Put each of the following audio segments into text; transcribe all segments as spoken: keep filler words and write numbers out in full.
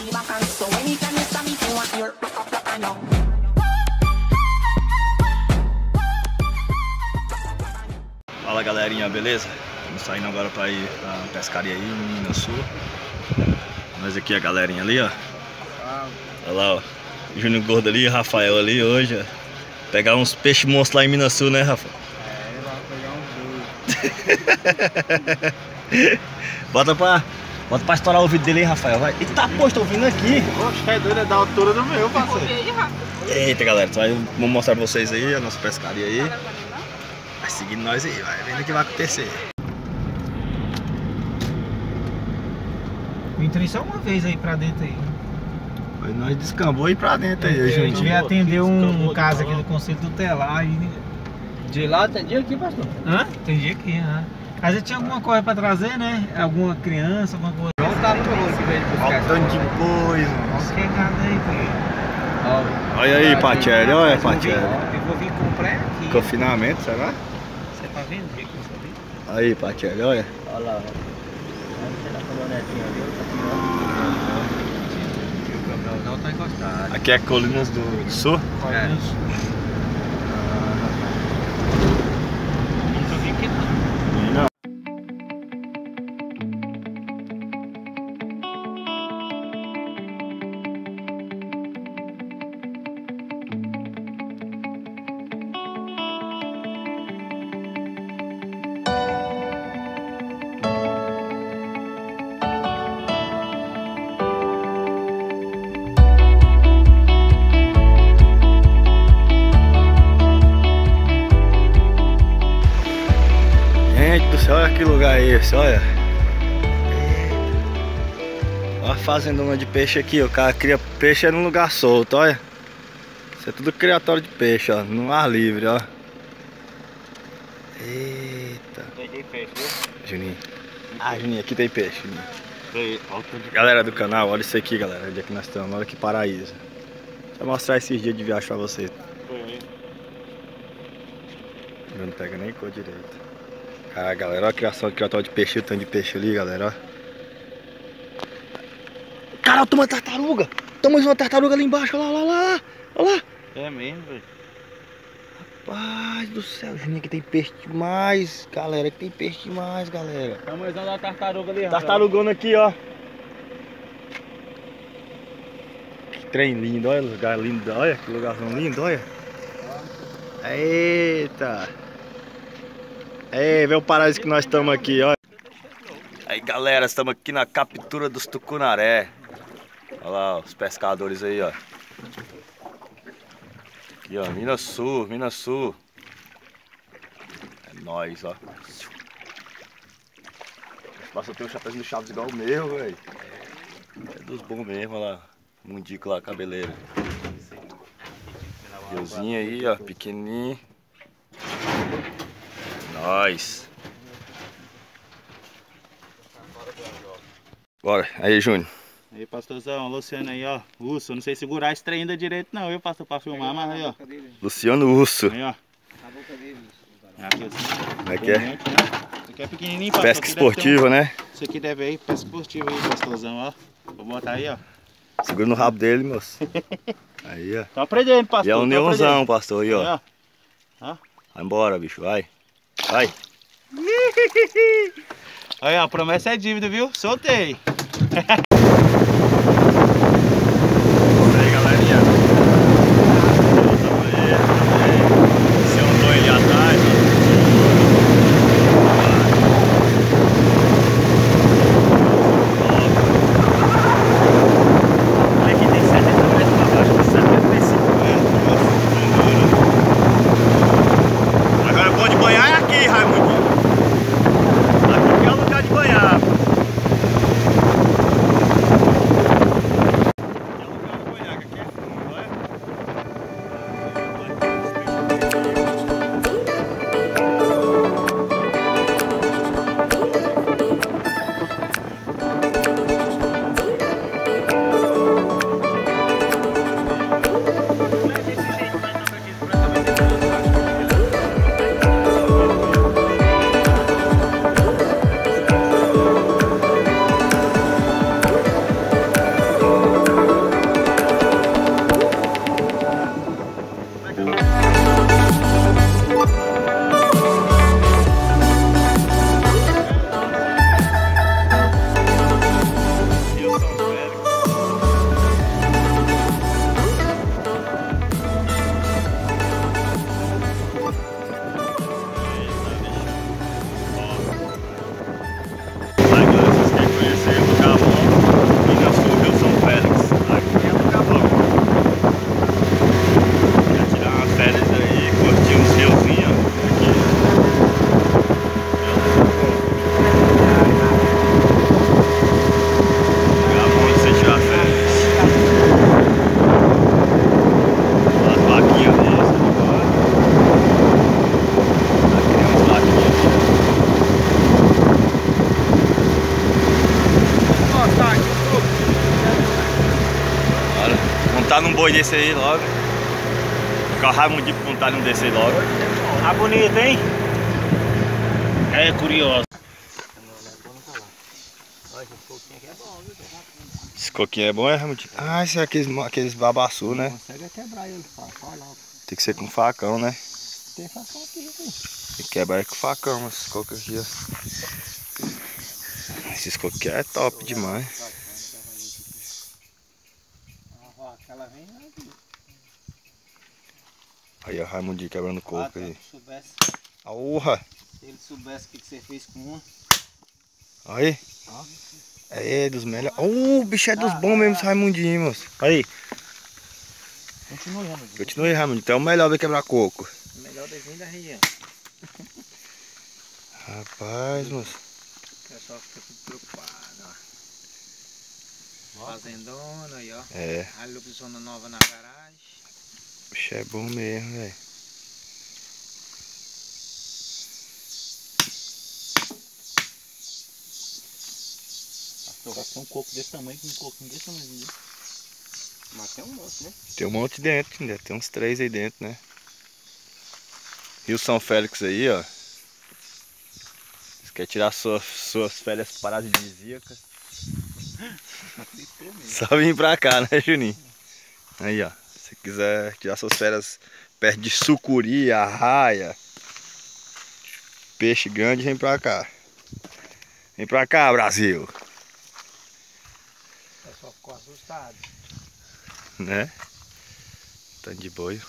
Fala galerinha, beleza? Estamos saindo agora para ir pra pescaria aí em Minas Sul. Nós aqui, a galerinha ali, ó. Olha lá, ó. Júnior Gordo ali, Rafael ali hoje, ó. Pegar uns peixes monstros lá em Minas Sul, né, Rafa? É, vai pegar uns dois. Bota pra, bota pra estourar o vídeo dele aí, Rafael. Vai. Eita, pô, estou vindo aqui. Oxe, é doido, é da altura do meu, parceiro. Eita, galera, então, vamos mostrar pra vocês aí a nossa pescaria aí. Vai seguindo nós aí, vai vendo o que vai acontecer. Eu entrei só uma vez aí pra dentro aí. Aí nós descambou aí pra dentro aí, eu, gente. A gente veio atender um caso aqui do Conselho Tutelar e... De lá tem dia aqui, pastor? Hã? Tem dia aqui, hã? Às vezes tinha alguma coisa pra trazer, né? Alguma criança, alguma coisa. Não tá no rolo que veio buscar. Olha o tanto de coisa. Olha que gado aí, filho. Olha aí, Patielli, olha, Patielli. Eu vou vir comprar aqui. Confinamento, será? Você é pra vender aqui, sabe? Aí, Patielli, olha. Olha lá, ó. Você tá com a netinha ali, tá tirando. Não tá encostado. Aqui é Colinas do, do Sul? É. Nunca vi aqui não. Não. Gente do céu, olha que lugar é esse, olha. Olha a fazendona de peixe aqui, o cara cria peixe é num lugar solto, olha. Isso é tudo criatório de peixe, ó, no ar livre, ó. Eita. Peguei peixe, viu? Juninho. Ah, Juninho, aqui tem peixe, Juninho. Galera do canal, olha isso aqui, galera, onde é que nós estamos, olha que paraíso. Deixa eu mostrar esses dias de viagem pra vocês. Não pega nem cor direito. Ah, galera, olha a criação de criatório de peixe, o tanto de peixe ali, galera, ó. Caralho, toma uma tartaruga! Toma uma tartaruga ali embaixo, olha lá, olha lá, olha lá. É mesmo, velho. Rapaz do céu, Juninho, aqui tem peixe demais, galera, aqui tem peixe demais, galera. Tamanhozão da tartaruga ali, Tartarugona aqui, ó. Que trem lindo, olha, lugar lindo, olha, que lugarzão lindo, olha. Eita. Ei, vê o paraíso que nós estamos aqui, ó. Aí galera, estamos aqui na captura dos tucunaré. Olha lá, os pescadores aí, ó. Aqui, ó, Minas Sul, Minas Sul. É nóis, ó. Nossa, eu tenho um chapéu do Chaves igual o meu, velho. É dos bons mesmo, olha lá. Mundico lá, cabeleira. Deusinho aí, ó, pequenininho. Nós. Bora, aí, Júnior. Aí, pastorzão, Luciano aí, ó. Urso, não sei segurar esse trem ainda direito, não, viu, pastor, pra filmar, mas aí, ó. Luciano Urso. Aí, ó. Como é que é? Isso aqui é pequenininho, pastor. Pesca esportiva, né? Isso aqui deve ir, pesca esportiva aí, pastorzão, ó. Vou botar aí, ó. Segura no rabo dele, moço. Aí, ó. Tô aprendendo, pastor. E é um neonzão, pastor, aí, ó. Aí, ó. Ó. Vai embora, bicho, vai. Vai. Aí, ó, a promessa é dívida, viu? Soltei. Aí, galerinha. Se eu tô ali atrás, aqui tem setenta metros pra baixo, setenta e cinco metros. Agora o bom de banhar é aqui, Raimundo. Aqui é o lugar de banhar. montar num boi desse aí logo. Ficar o Raimundinho pra montar num desse aí logo. Tá bonito, hein? É curioso. Esse coquinho é bom, é, Raimundinho? Ah, esse é aqueles, aqueles babaçu, né? Consegue quebrar ele, olha lá. Tem que ser com facão, né? Tem facão aqui, aqui. Tem que quebrar com facão, esses cocos aqui, ó. Esses cocos aqui é top demais. Aquela vem aqui. Aí, ó, Raimundinho quebrando coco aí. Se soubesse, Aurra! se ele soubesse o que você fez com uma. Aí. É dos melhores. Uh, o bicho é dos bons mesmo, esse Raimundinho, moço. Aí. Continue, Raimundinho. Continue, Raimundinho. Então é o melhor de quebrar coco. O melhor desenho da região. Rapaz, moço. O pessoal fica tudo preocupado, ó. Fazendona aí, ó. É. A lupizona nova na garagem. O bicho é bom mesmo, velho. Vai ter um coco desse tamanho, um coquinho desse tamanho. Mas tem um monte, né? Tem um monte dentro, ainda. Tem uns três aí dentro, né? Rio São Félix aí, ó. Você quer tirar suas, suas férias paradisíacas? Só vir pra cá, né, Juninho? Aí, ó. Se quiser tirar suas férias perto de sucuri, arraia, peixe grande, vem pra cá. Vem pra cá, Brasil. O pessoal ficou assustado. Né? Tanto de boi.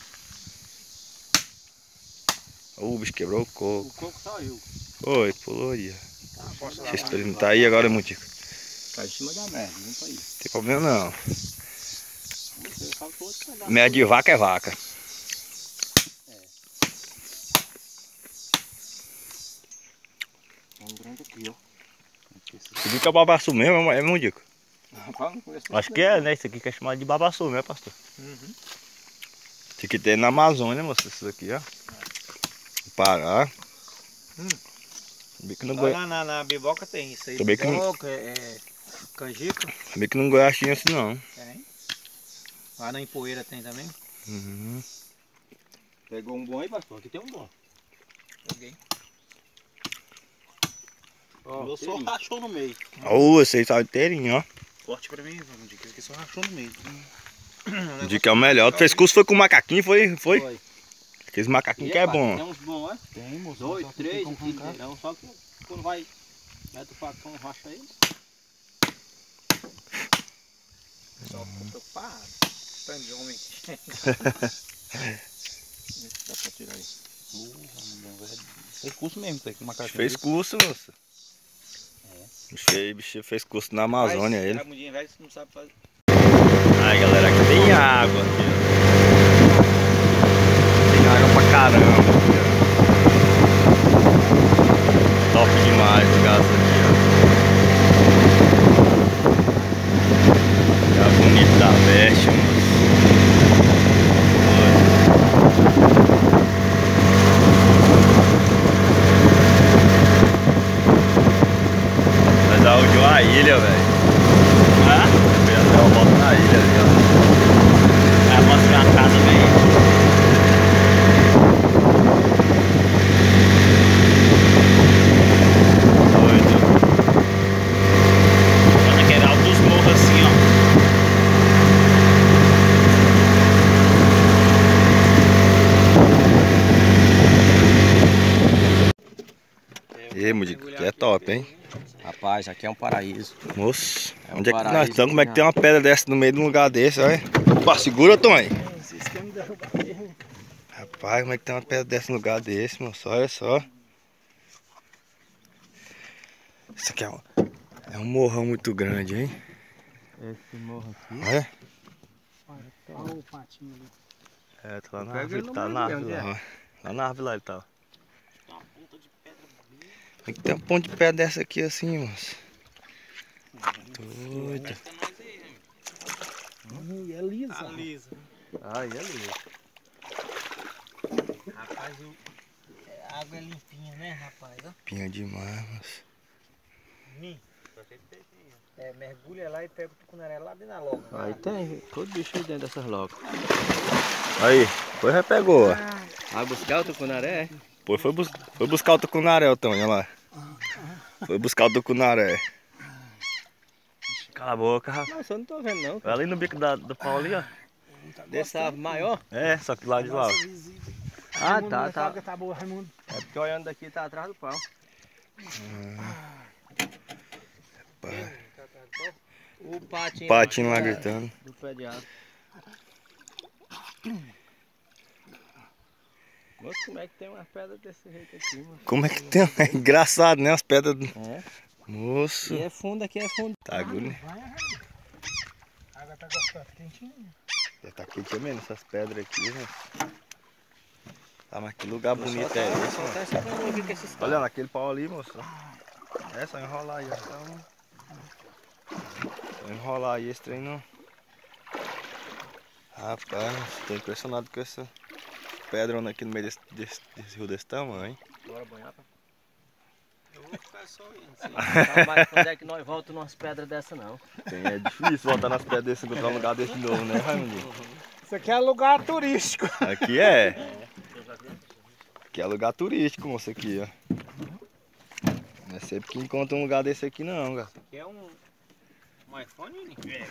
Oh, o bicho quebrou o coco. O coco saiu. Foi, pulou aí. Ah, posso Esse ele não tá aí agora, Mutico? Tá em cima da merda, não tá aí. Não tem problema não. Você faltou outro pedaço. Merda de vaca é vaca. Tem um grande aqui, ó. Você viu que é o babaçu mesmo, é Mundico? Rapaz, não conheço. Acho que é, né? Isso aqui que é chamado de babaçu, né, pastor? Uhum. Isso aqui tem na Amazônia, moço, isso aqui, ó. Pará. Hum. Sabia que no Lá Goi... na, na, na biboca tem isso aí. Também que não- Biboca, é, é canjica. Sabia que no Goiás tinha isso não. Tem. Lá na Empoeira tem também. Uhum. Pegou um bom aí, pastor? Aqui tem um bom. Peguei. O meu só rachou no meio. Oh, esse aí tá inteirinho, ó. Corte pra mim, vamos dizer que esse aqui só rachou no meio. Diz que é o melhor. Tu fez curso foi com macaquinho, foi? Foi? Foi. Aqueles macaquinhos que é Tem bom. uns bons, ó. Tem, moço. Dois, só que três, tem como arrancar. inteirão. Só que quando vai, mete o facão, racha eles. Só fica preocupado. Tanto de homem. Dá pra tirar aí. Uh, velho. Fez curso mesmo, tá aí com macaquinho. Fez curso, moço. Bicho, bicho fez curso na Amazônia, ele. Ramudinho velho, você não sabe fazer. Aí, galera, aqui tem água aqui, ó. Tem água pra caramba aqui, ó. Top demais o gás aqui, ó. É bonito da veste, mano. Mas aonde uma ilha, velho. Ah? Eu ia dar uma volta na ilha ali, ó. Vai mostrar a casa bem. Doido. Quando aquele altos morros assim, ó. E aí, Mudico, que é top, hein? Rapaz, aqui é um paraíso. Moço, É um onde é que nós paraíso, estamos? Como é que né? tem uma pedra dessa no meio de um lugar desse, olha? Opa, segura, Tony. Vocês querem me derrubar mesmo? Rapaz, como é que tem uma pedra dessa no lugar desse, moço? Olha só. Isso aqui é um, é um morrão muito grande, hein? Esse morro aqui. Olha. Olha o patinho ali. É, tá lá na Pega árvore, ele no tá meio na mesmo, árvore lá, né? ó. Lá na árvore lá ele tá. Tem uma ponta de pedra bonita. Como é que tem uma ponte de pedra dessa aqui assim, moço? Doido. Essa nós aí, né? E é lisa. Tá lisa. Ai, é lisa. Rapaz, o... a água é limpinha, né, rapaz? Ó. Pinha demais, moço. Hum. É, mergulha lá e pega o tucunaré lá dentro da loga. Aí tem todo bicho aí dentro dessas logas. Aí, depois já pegou, ó. Vai buscar o tucunaré? Depois foi, bus foi buscar o tucunaré, o Tony, olha lá. Foi buscar o tucunaré. Cala a boca, rapaz. Não, só não tô vendo não. Vai ali no bico da, do pau ali, ó. Desse árvore maior? É, só que lá de lá, ó. Ah, tá, tá. Tá boa, Raimundo. É porque olhando daqui tá atrás do pau. O patinho. Patinho lá gritando. Do pé de árvore. Moço, como é que tem umas pedras desse jeito aqui, mano? Como é que tem? É engraçado, né? As pedras. É. Moço. E é fundo, aqui é fundo. Tá agudo, né? A água tá gostosa, quentinha. Já tá quente mesmo essas pedras aqui, né? Tá, mas que lugar bonito é esse, Só mano? tá esse pau aqui com esses pau. Olha naquele pau ali, moço. É só enrolar aí, ó. Só enrolar aí esse trem não. Rapaz, tô impressionado com essa pedrona aqui no meio desse, desse, desse rio desse tamanho. Bora banhar, pai. Eu vou ficar só indo. Não, mas quando é que nós voltamos numas pedras dessa não? Tem, é difícil voltar nas pedras desse, encontrar um lugar desse de novo, né, Raimundinho? Isso aqui é lugar turístico. Aqui é. Aqui é lugar turístico, moço, aqui, ó. Não é sempre que encontra um lugar desse aqui não, cara. Aqui é um... um iPhone, É.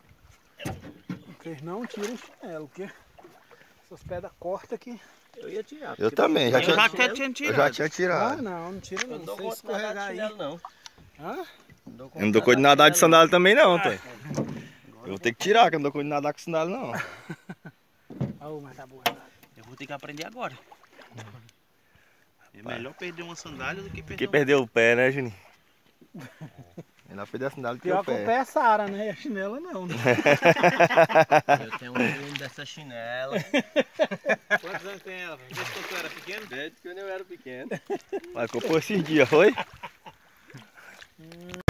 Vocês não tiram o chinelo, porque essas pedras cortam aqui. Eu ia tirar. Eu também, já Eu tinha, já até tinha eu tirado. já tinha Ah, tirado. não, não tira Eu não. não dou Se conta de nadar escorregar de aí. chinelo, não. Hã? Eu não dou conta de nadar de sandália também não, Tony. Eu vou ter que tirar, que eu não dou conta de nadar com sandália não. Oh, mas tá boa. Eu vou ter que aprender agora. É melhor perder uma sandália do que perder Porque um... perdeu o pé, né, Juninho? Melhor perder a sandália do que Pior o que o pé. pé é Sara, né? E a chinela não, né? Eu tenho um volume dessa chinela. Quantos anos tem ela? Desde quando tu era pequeno? Desde que eu era pequeno. Mas comprou esses dias, foi?